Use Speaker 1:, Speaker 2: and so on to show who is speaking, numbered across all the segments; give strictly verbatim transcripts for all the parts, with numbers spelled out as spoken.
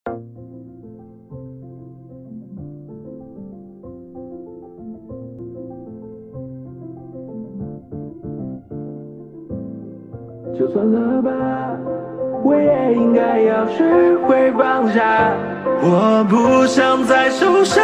Speaker 1: 就算了吧，我也应该要学会放下。我不想再受伤。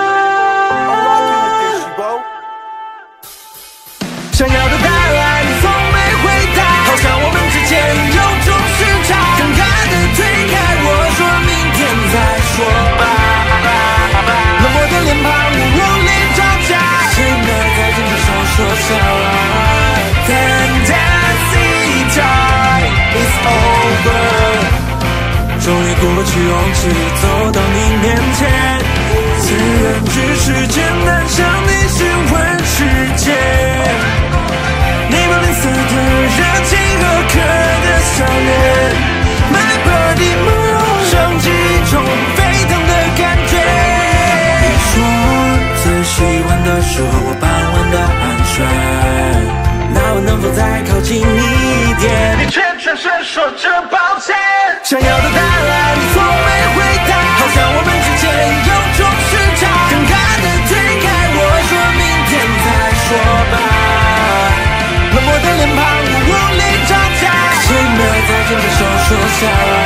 Speaker 1: 想要的答案你从没回答，好像我们之间有种时差。勇敢的推开我，说明天再说吧。冷漠的脸庞无力招架，谁能再牵着手说笑啊 ？Fantasy time is over， 终于鼓起勇气走到你面前，虽然只是简单向你询问世界。你们吝啬的热情和可爱的笑脸 ，My body move， 升起一种沸腾的感觉。你说最喜欢的是和我傍晚的安睡，那我能否再靠近你一点？你却全身说着抱歉，想要的答案你从没回答，好像我们之间有种时差。勇敢的推开我，说明天再说吧。冷漠的脸庞无力招架，谁没有再牵着手说笑啊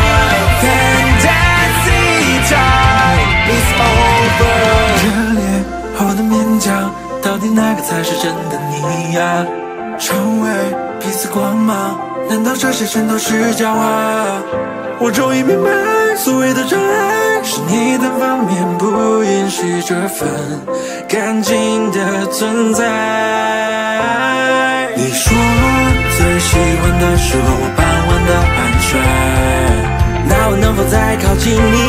Speaker 1: ？Fantasy time is over。热烈后的勉强，到底哪个才是真的你呀？成为彼此光芒，难道这些全都是骄傲？我终于明白，所谓的真爱是你单方面不允许这份感情的存在。你说最喜欢的是和我傍晚的安睡，那我能否再靠近你